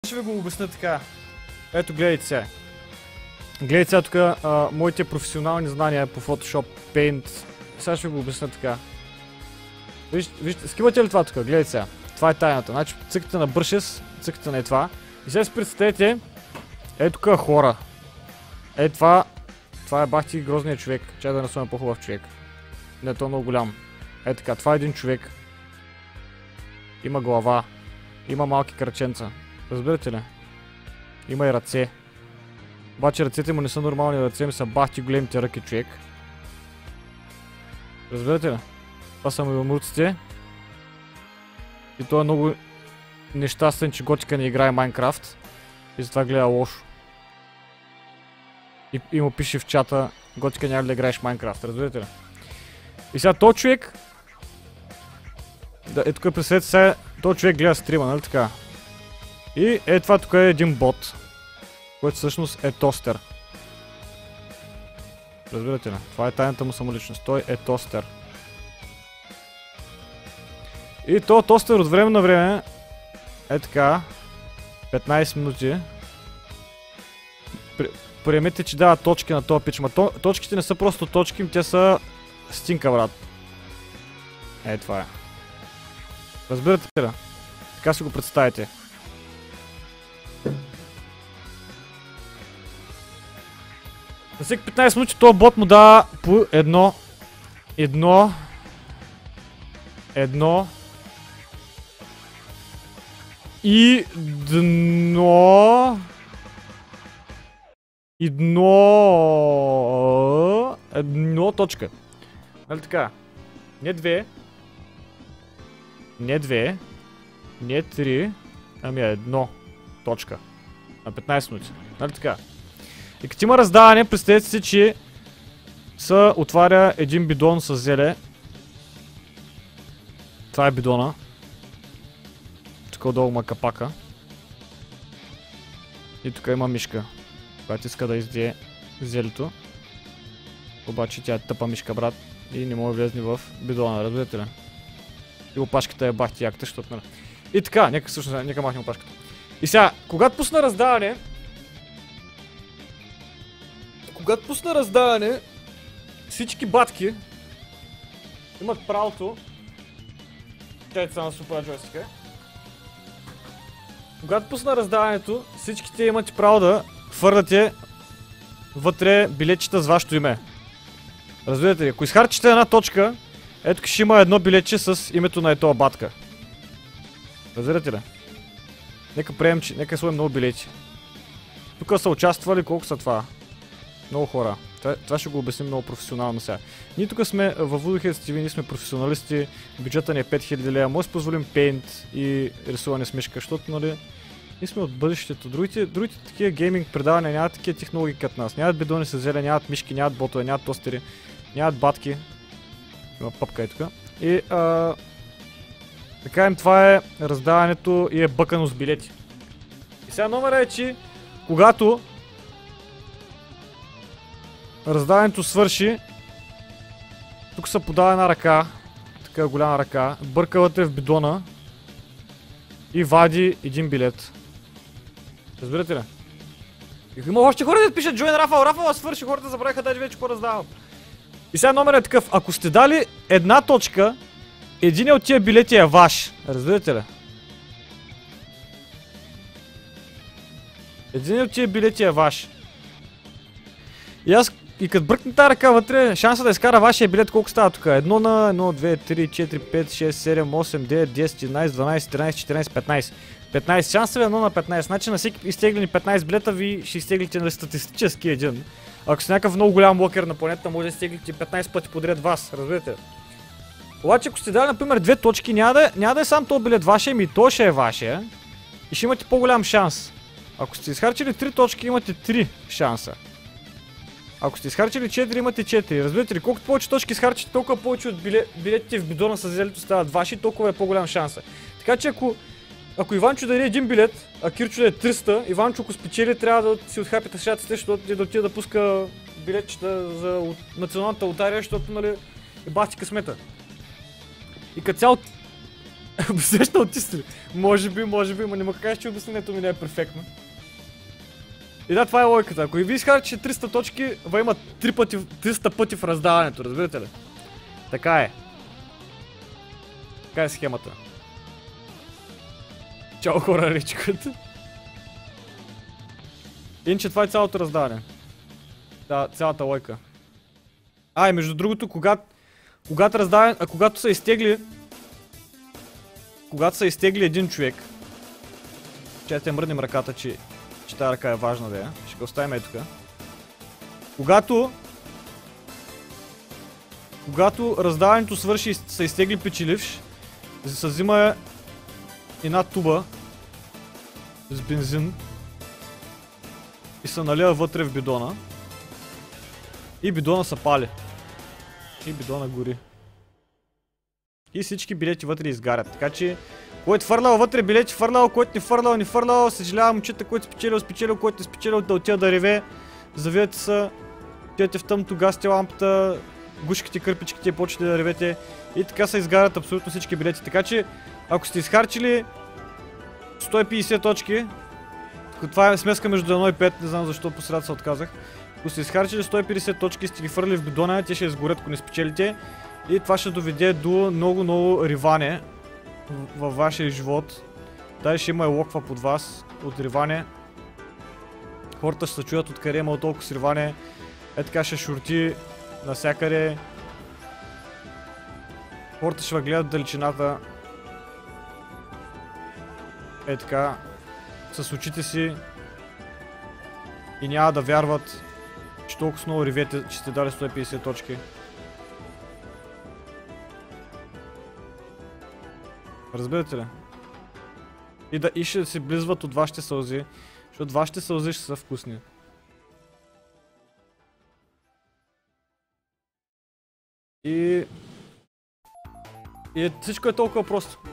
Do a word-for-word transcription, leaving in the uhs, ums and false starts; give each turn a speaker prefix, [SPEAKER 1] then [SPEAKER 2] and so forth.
[SPEAKER 1] Ще ви го обясня така. Ето, гледайте сега. Гледайте сега тук а, моите професионални знания по Photoshop, Paint. Сега ще ви го обясня така. Вижте, вижте, скивате ли това тук? Гледайте сега. Това е тайната. Значи цъкате на Brushes, цъкате на това. И сега си представете, ето тук хора. Е това, това е бахти грозният човек. Чай да нарисувам по-хубав човек. Не, то е много голям. Е така, това е един човек. Има глава. Има малки кръченца. Разбирате ли? Има и ръце. Обаче ръцете му не са нормални ръце, ми са бахти големите ръки, човек. Разбирате ли? Това са маймурците. И той е много нещастен, че Готика не играе Майнкрафт. И затова гледа лошо. И, и му пише в чата: Готика, няма ли да играеш Майнкрафт, разбирате ли? И сега този човек... Да, е тук представете сега, този човек гледа стрима, нали така? И е това тук е един бот, който всъщност е тостер. Разбирате ли? Това е тайната му самоличност. Той е тостер. И този тостер от време на време е така, петнайсет минути. Приемете, че дава точки на този пич. Ма то, точките не са просто точки, те са стинка, брат. Е, това е. Разбирате ли? Така си го представите. На всеки петнайсет минути този бот му дава по едно, едно, едно и дно, едно, едно точка. Нали така? Не две, не две, не три, ами едно точка. На петнайсет минути. Нали така? И като има раздаване, представете си, че се отваря един бидон с зеле. Това е бидона. Тук отдолу има капака. И тук има мишка, която иска да издие зелето. Обаче тя е тъпа мишка, брат, и не може да влезне в бидона, разбирате ли? И опашката е бахти яката, защото нали. И така, нека всъщност, нека махнем опашката. И сега, когато пусна раздаване, Когато пусна раздаване, всички батки имат правото... Чайте само супер джойстика. Когато пусна раздаването, всичките имате право да хвърляте вътре билетчета с вашето име. Разбирате ли? Ако изхарчите една точка, ето ще има едно билетче с името на ето батка. Разбирате ли? Нека приемем, че... Нека сложим много билети. Тук са участвали, колко са това? Много хора. Това, това ще го обясним много професионално сега. Ние тук сме във Voodoo Heads ти ви, ние сме професионалисти, бюджета ни е пет хиляди лева, може да позволим Paint и рисуване с мишка, защото нали, ние сме от бъдещето. Другите, другите такива гейминг предавания нямат такива технологии като нас. Нямат бидони с зеле, нямат мишки, нямат ботове, нямат тостери, нямат батки. Има пъпка и тук. И а, да кажем, това е раздаването и е бъкано с билети. И сега номера е, че когато раздаването свърши, тук се подава една ръка, така голяма ръка, бърка вътре в бидона и вади един билет. Разбирате ли? И има още хора да пишат Join Рафал, Рафала свърши, хората забравиха даже вече какво раздавам. И сега номер е такъв, ако сте дали една точка, един от тия билети е ваш. Разбирате ли? Един от тия билети е ваш. И аз И като бръкне тази ръка вътре, шанса да изкара вашия билет колко става тук? едно на едно, две, три, четири, пет, шест, седем, осем, девет, десет, единайсет, дванайсет, тринайсет, четиринайсет, петнайсет. петнайсет шансове, едно на петнайсет. Значи на всеки изтеглени петнайсет билета ви ще изтеглите на статистически един. Ако сте някакъв много голям блокер на планетата, може да изтеглите петнайсет пъти подред вас, разбирате? Обаче ако сте дали, например, две точки, няма да, няма да е сам този билет вашия, ми то ще е вашия. И ще имате по-голям шанс. Ако сте изхарчили три точки, имате три шанса. Ако сте изхарчили четири, имате четири. Разбирате ли, колкото повече точки изхарчите, толкова повече от билет, билетите в бидона с зелето стават ваши, толкова е по-голям шанса. Така че ако, ако Иванчо даде един билет, а Кирчо да е триста, Иванчо ако спечели, трябва да си отхапите шатите, защото да отида да пуска билетчета за от, националната лотария, защото нали е бахти късмета. И като цяло Обсеща аутист ли? Може би, може би, но не ма кажеш, че обяснението ми не е перфектно. И да, това е логиката. Ако и ви изхарчите триста точки, ва има три пъти, триста пъти в раздаването, разбирате ли? Така е. Така е схемата. Чао хора, речката. Иначе това е цялото раздаване. Да, цялата лойка. А, и между другото, когато когато раздаване, а когато са изтегли когато са изтегли един човек, чайте мръднем ръката, че, че тази ръка е важна да я. Ще го оставим ей тука. Когато когато раздаването свърши и са изтегли печеливш, се взима една туба с бензин и се налива вътре в бидона. И бидона се пали. И бидона гори. И всички билети вътре изгарят. Така че, който фърлял вътре билети, фърлял, който не фърлял, не фърлял, съжалява момчета, който спечелил, спечелил, който не спечелил, да отида да реве. Завиете се, отидете в тъмто, гасите лампата, гушките, кърпичките и почвате да ревете. И така се изгарят абсолютно всички билети. Така че, ако сте изхарчили сто и петдесет точки, това е смеска между едно и пет, не знам защо по средата се отказах. Ако сте изхарчили сто и петдесет точки и сте ги фърли в бидона, те ще изгорят, ако не спечелите. И това ще доведе до много-много риване във вашия живот. Дай ще има и локва под вас от риване. Хората ще се чуят откъде има толкова с риване. Е така ще шурти насякъде. Хората ще гледат далечината. Е така. С очите си. И няма да вярват, че толкова много ривете, че сте дали сто и петдесет точки. Разбирате ли? И, да, и ще се близват от вашите сълзи, защото вашите сълзи ще са вкусни. И... И всичко е толкова просто.